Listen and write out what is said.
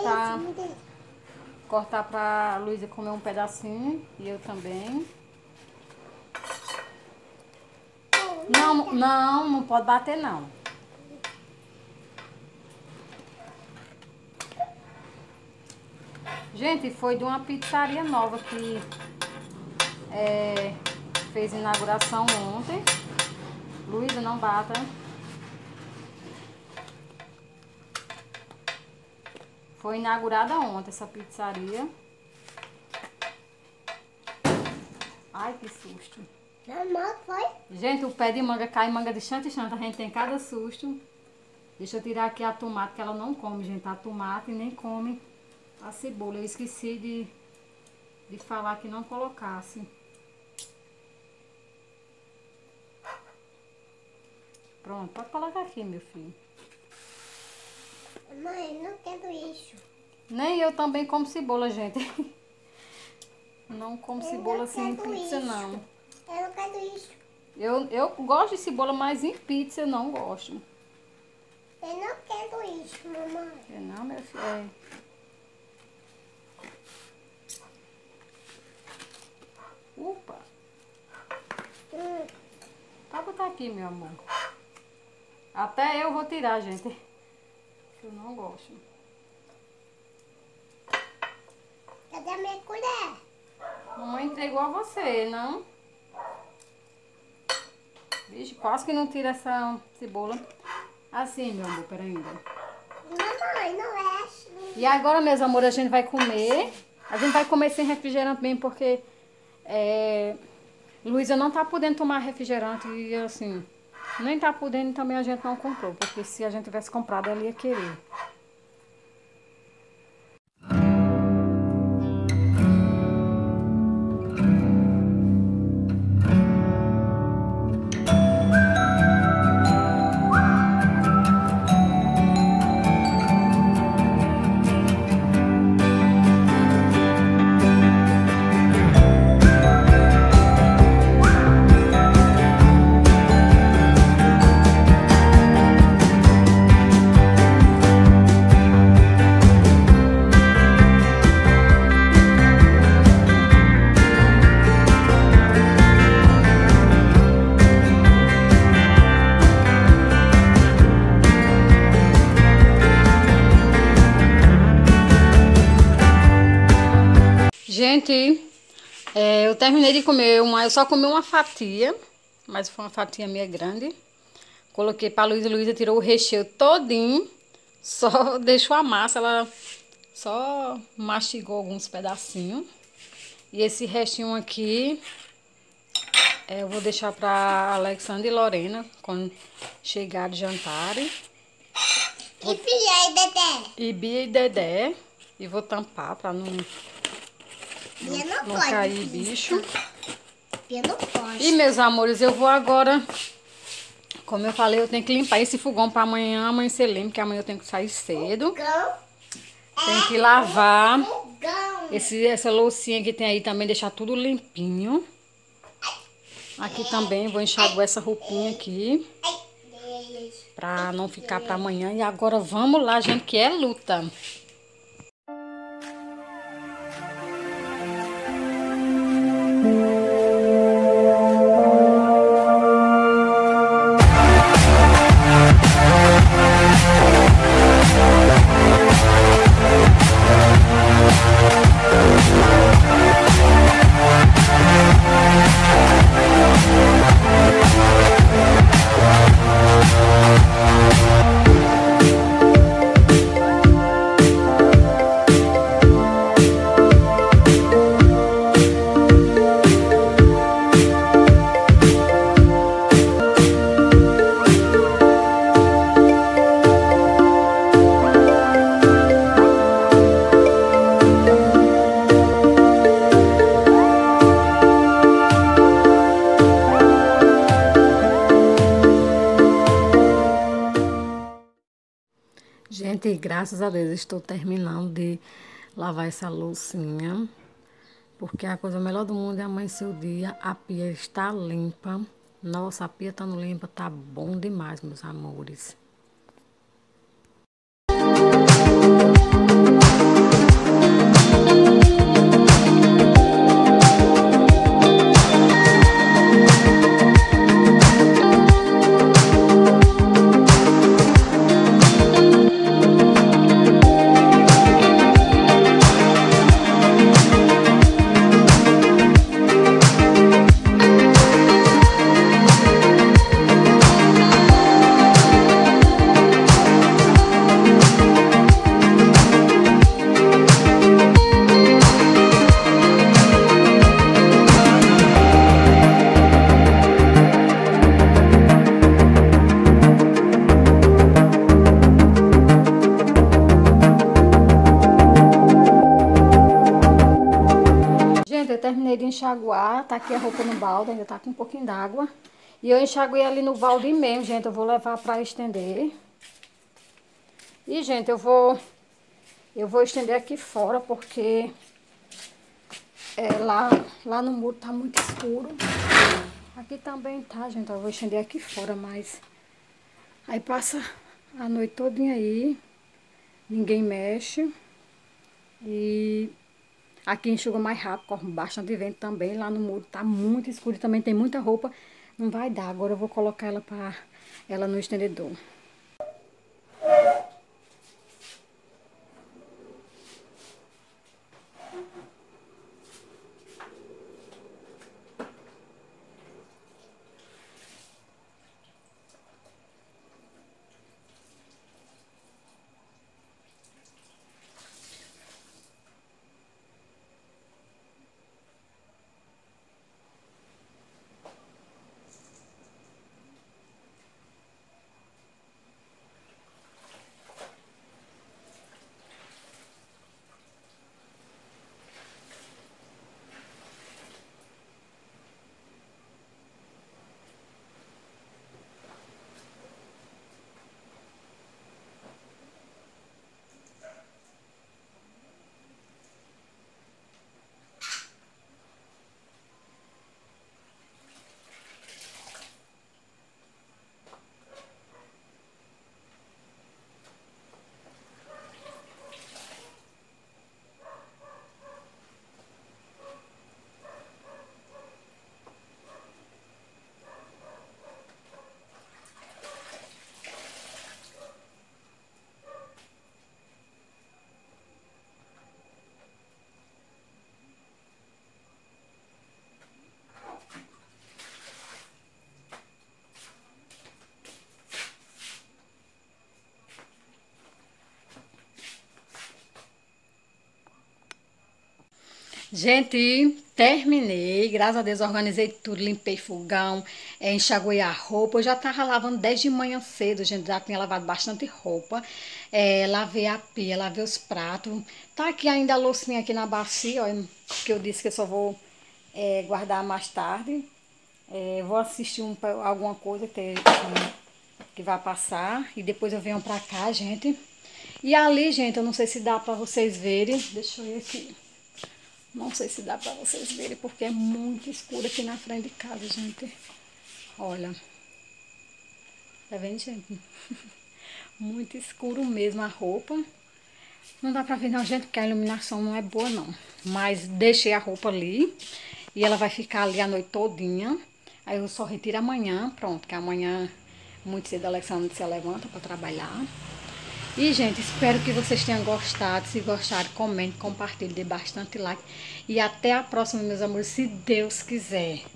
cortar pra Luísa comer um pedacinho e eu também. Não pode bater não. Gente, foi de uma pizzaria nova que fez inauguração ontem. Luísa, não bata. Foi inaugurada ontem essa pizzaria. Ai, que susto. Mamãe, foi? Gente, o pé de manga cai manga de chante em chante. A gente tem cada susto. Deixa eu tirar aqui a tomate, que ela não come, gente. A tomate nem come a cebola. Eu esqueci de falar que não colocasse. Pronto, pode colocar aqui, meu filho. Mãe, não quero isso. Nem eu também como cebola, gente. Não como cebola assim em pizza, isso. não. Eu não quero isso. Eu gosto de cebola, mas em pizza eu não gosto. Eu não quero isso, mamãe. É não, meu filho? Opa! Pode botar aqui, meu amor. Até eu vou tirar, gente. Eu não gosto. Cadê a minha colher? Mamãe entregou a você, não? Vixe, quase que não tira essa cebola. Assim, meu amor, peraí ainda. Mamãe, não é assim. E agora, meus amores, a gente vai comer. A gente vai comer sem refrigerante mesmo, porque Luísa não tá podendo tomar refrigerante e assim, nem tá podendo, também a gente não comprou, porque se a gente tivesse comprado, ela ia querer. Gente, eu terminei de comer eu só comi uma fatia, mas foi uma fatia meio grande. Coloquei pra Luísa, Luísa tirou o recheio todinho, só deixou a massa, ela só mastigou alguns pedacinhos. E esse restinho aqui, eu vou deixar pra Alexandra e Lorena, quando chegar de jantar. E Bia e Dedé? E Bia e Dedé, e vou tampar pra não cair bicho. Eu não posso. E meus amores, eu vou agora, como eu falei, eu tenho que limpar esse fogão para amanhã amanhecer limpo, porque amanhã eu tenho que sair cedo. Tenho que lavar essa loucinha que tem aí também, deixar tudo limpinho. Aqui também vou enxaguar essa roupinha aqui, para não ficar para amanhã. E agora vamos lá, gente, que é luta. Gente, graças a Deus estou terminando de lavar essa loucinha, porque a coisa melhor do mundo é amanhecer o dia, a pia está limpa. Nossa, a pia estando limpa, tá bom demais, meus amores. terminei de enxaguar, tá aqui a roupa no balde, ainda tá com um pouquinho d'água. E eu enxaguei ali no balde mesmo, gente, eu vou levar pra estender. E, gente, eu vou estender aqui fora, porque lá no muro tá muito escuro. Aqui também tá, gente, eu vou estender aqui fora, mas aí passa a noite todinha aí, ninguém mexe. E aqui enxuga mais rápido, corre bastante vento também. Lá no muro tá muito escuro e também tem muita roupa. Não vai dar. Agora eu vou colocar ela no estendedor. Gente, terminei, graças a Deus organizei tudo, limpei fogão, enxaguei a roupa. Eu já tava lavando desde de manhã cedo, gente, já tinha lavado bastante roupa. Lavei a pia, lavei os pratos. Tá aqui ainda a loucinha aqui na bacia, ó, que eu disse que eu só vou guardar mais tarde. Vou assistir alguma coisa que vai passar e depois eu venho pra cá, gente. E ali, gente, eu não sei se dá pra vocês verem, deixa eu ir aqui. Não sei se dá pra vocês verem, porque é muito escuro aqui na frente de casa, gente. Olha. Tá vendo, gente? Muito escuro mesmo a roupa. Não dá pra ver não, gente, porque a iluminação não é boa, não. Mas deixei a roupa ali. E ela vai ficar ali a noite todinha. Aí eu só retiro amanhã, pronto. Que amanhã, muito cedo, a Alexandra se levanta pra trabalhar. E, gente, espero que vocês tenham gostado. Se gostaram, comente, compartilhe, dê bastante like. E até a próxima, meus amores, se Deus quiser.